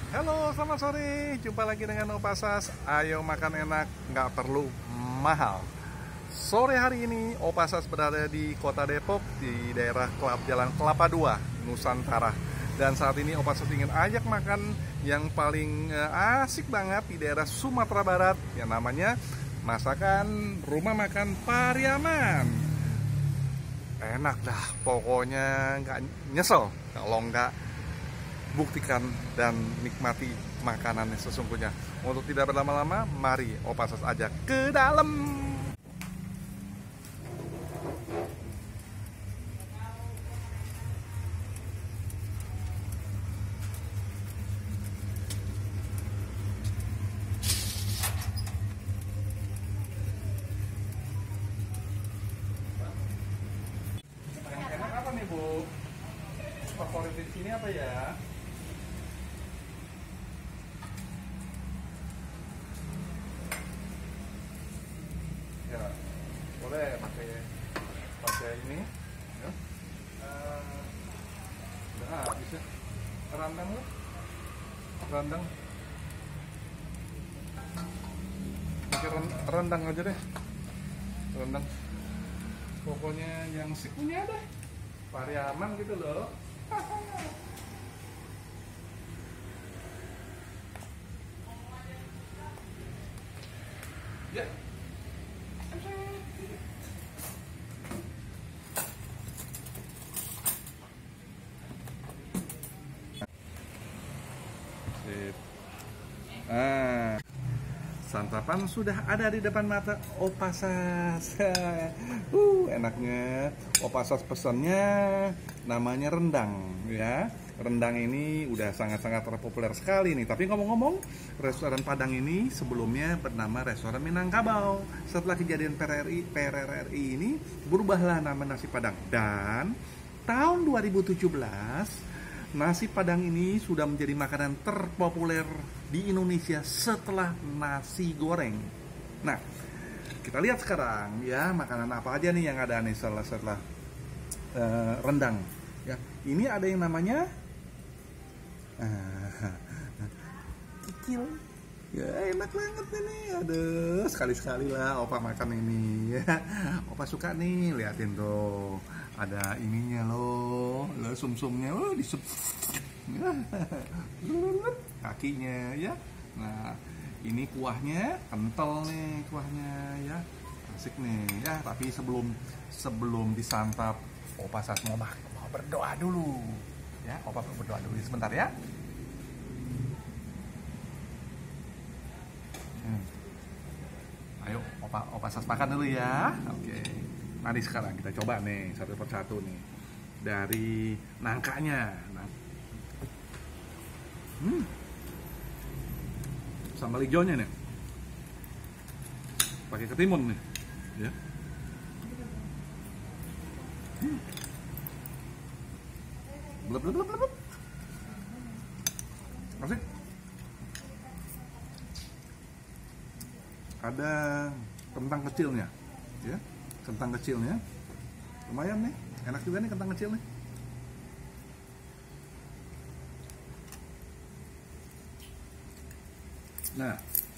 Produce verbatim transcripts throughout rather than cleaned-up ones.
Halo, selamat sore. Jumpa lagi dengan Opasas. Ayo makan enak, nggak perlu mahal. Sore hari ini Opasas berada di Kota Depok, di daerah Kelab Jalan Kelapa dua, Nusantara. Dan saat ini Opasas ingin ajak makan yang paling eh, asik banget di daerah Sumatera Barat, yang namanya masakan rumah makan Pariaman. Enak dah, pokoknya nggak nyesel kalau nggak buktikan dan nikmati makanannya sesungguhnya. Untuk tidak berlama-lama, mari Opasas ajak ke dalam. Yang enak apa nih, Bu? Favorit di sini apa ya? Ya, boleh pakai pakai ini. Ya. Uh, udah habis ya. Rendang lu? Rendang. Pakai rendang aja deh. Rendang. Pokoknya yang sikunya deh. Pariaman gitu loh. Ya. Sip. Ah, santapan sudah ada di depan mata Opasas. uh, enaknya Opasas pesannya namanya rendang ya. Rendang ini udah sangat-sangat terpopuler sekali nih. Tapi ngomong-ngomong, restoran Padang ini sebelumnya bernama restoran Minangkabau. Setelah kejadian P R R I, P R R I ini berubahlah nama nasi Padang. Dan tahun dua ribu tujuh belas nasi Padang ini sudah menjadi makanan terpopuler di Indonesia setelah nasi goreng. Nah, kita lihat sekarang ya makanan apa aja nih yang ada nih setelah setelah uh, rendang. Ya, ini ada yang namanya uh, kikil. Ya enak banget ini. Aduh, sekali-sekali lah Opa makan ini ya. Opa suka nih, liatin tuh. Ada ininya loh, loh sumsumnya loh disup. Kakinya ya. Nah, ini kuahnya kental nih kuahnya ya. Asik nih ya, tapi sebelum sebelum disantap Opasas mau mau berdoa dulu. Ya, Opa berdoa dulu sebentar ya. Hmm. Ayo, Opa Opasas makan dulu ya. Oke. Mari sekarang kita coba nih satu persatu nih. Dari nangkanya. Nah. Hmm. Sambal hijaunya nih. Pakai ketimun nih. Ya. Hmm. Blep blep blep blep. Asik. Ada kentang kecilnya, ya, kentang kecilnya, lumayan nih, enak juga nih kentang kecil nih. Nah,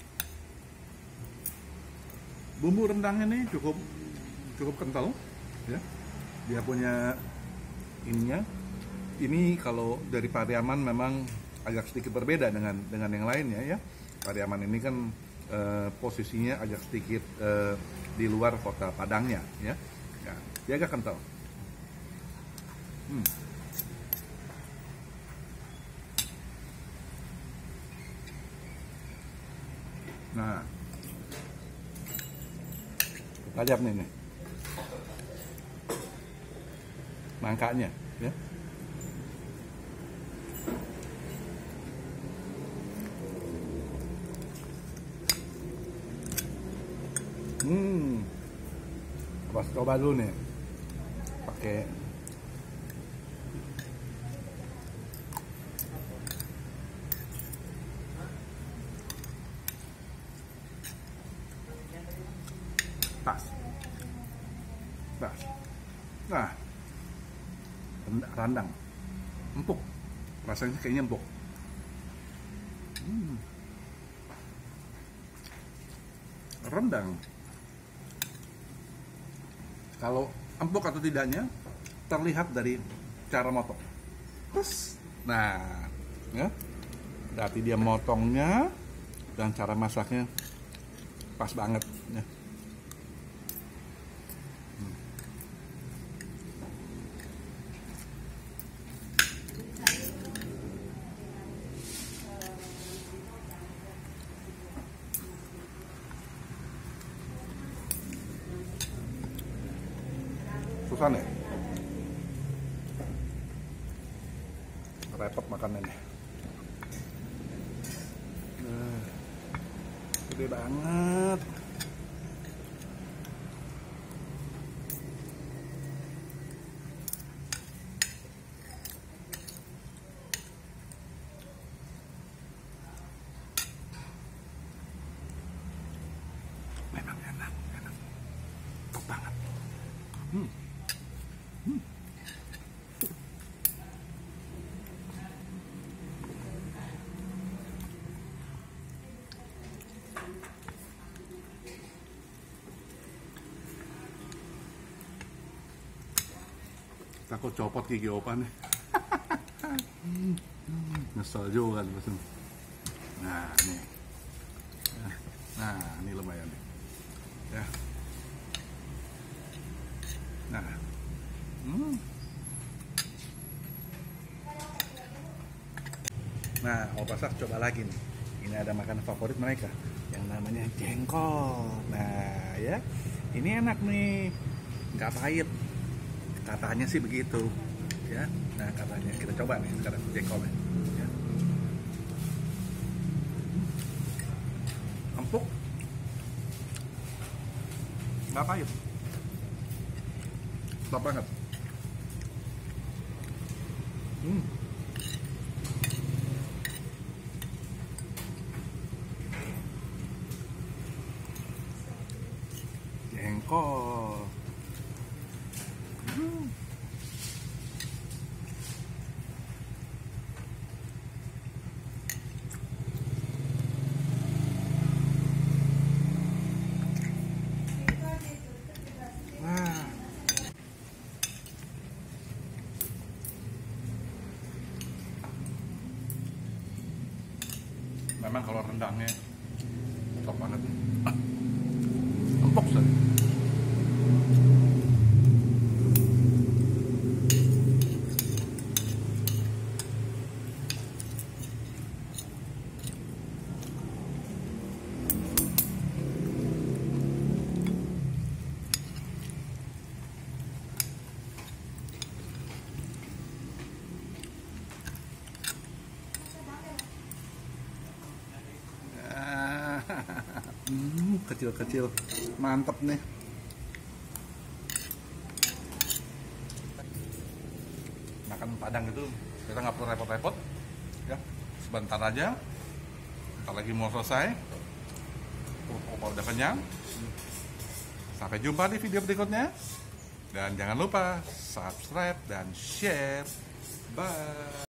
bumbu rendangnya nih cukup cukup kental, ya, dia punya ininya. Ini kalau dari Pariaman memang agak sedikit berbeda dengan dengan yang lainnya ya. Pariaman ini kan Uh, posisinya agak sedikit uh, di luar kota Padangnya ya, ya dia agak kental. hmm. Nah, kita lihat nih, nih nangkanya ya. Hmm, pas coba dulu nih, pakai tas, tas. Nah, rendang, empuk, rasanya kayaknya empuk. rendang. Kalau empuk atau tidaknya terlihat dari cara motong. Terus, nah, ya, berarti dia motongnya dan cara masaknya pas banget. Ya. Hmm. Susah nih. Repot makanannya. Nah, gede banget. Memang enak, enak. Top banget. Hmm. Hmm. Takut copot gigi opa nih. Nyesel juga pesen. Nah, nih. Nah, ini lumayan nih. Ya. Nah. Hmm. Nah, opa sak coba lagi nih. Ini ada makanan favorit mereka yang namanya jengkol. Nah, ya. Ini enak nih. Nggak pahit. Katanya sih begitu, ya. Nah, katanya kita coba nih sekarang jengkolnya. Ya. Empuk, nggak pahit, top banget. Hmm. Jengkol. Hmm. Wah. Memang kalau rendangnya top banget. Empuk sekali. Hmm, kecil-kecil, mantep nih. Makan Padang itu kita nggak perlu repot-repot, ya. Sebentar aja, kita lagi mau selesai. Opa udah kenyang. Sampai jumpa di video berikutnya. Dan jangan lupa subscribe dan share. Bye.